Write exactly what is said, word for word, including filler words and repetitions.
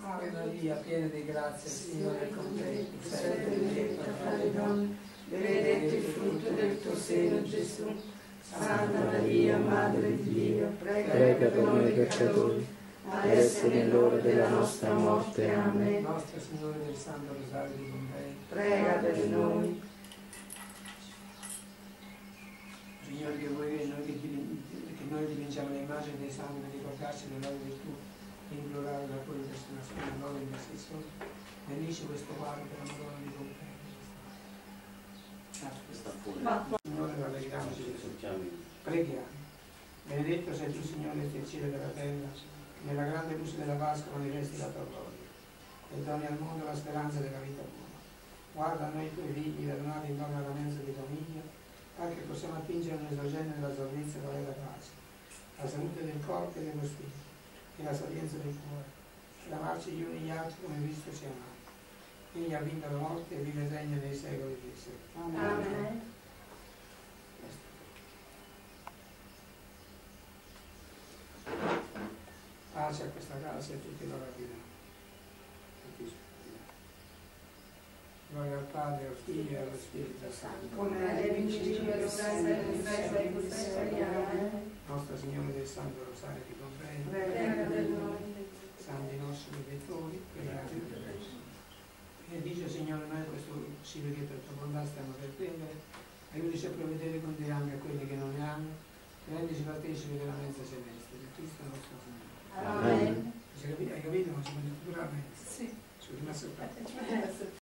Ave Maria, piena di grazia, il Signore è con te. Tu sei benedetta tra le donne, benedetto il frutto del tuo seno, Gesù. Santa Maria, Madre di Dio, prega, prega per noi peccatori, adesso è nell'ora della nostra morte. Amen. Nostra Signora del Santo Rosario di Pompei, prega per noi. Signore, che vuoi che noi, che, che noi dipingiamo l'immagine dei santi per ricordarci le loro virtù e implorare la tua intercessione in loro intercessione, benedici questo quadro per la Madonna di Pompei. Signore, rallegriamoci di tutto. Preghiamo. Benedetto sei tu, Signore, il cielo della terra, nella grande luce della Pasqua manifesti la tua gloria e doni al mondo la speranza della vita buona. Guarda a noi i tuoi figli, radunati intorno alla mensa di famiglia, anche possiamo attingere un'esogenio della salvezza e della pace, la salute del corpo e dello spirito, e la sapienza del cuore, ed amarci gli uni gli altri come Cristo ci ha amato. Egli ha vinto la morte e vive e regna nei secoli dei secoli. Amen. Amen. Pace a questa casa e a tutti i loro abitanti. Gloria al Padre, al Figlio e allo Spirito Santo. Come nel principio, ora e sempre, e sempre. Amen. Nostra Signora del Santo Rosario di Pompei, Prega per noi. santi nostri vettori, pregate per noi. Benedice, Signore, noi questo cibo che per tua bontà stiamo per prendere, aiutici a provvedere con te anche a quelli che non ne hanno, e rendici partecipi della mensa celeste, di Cristo nostro Signore. Amen. Hai capito? Hai capito? Ma si può naturalmente? Sì. Sono rimasto qua.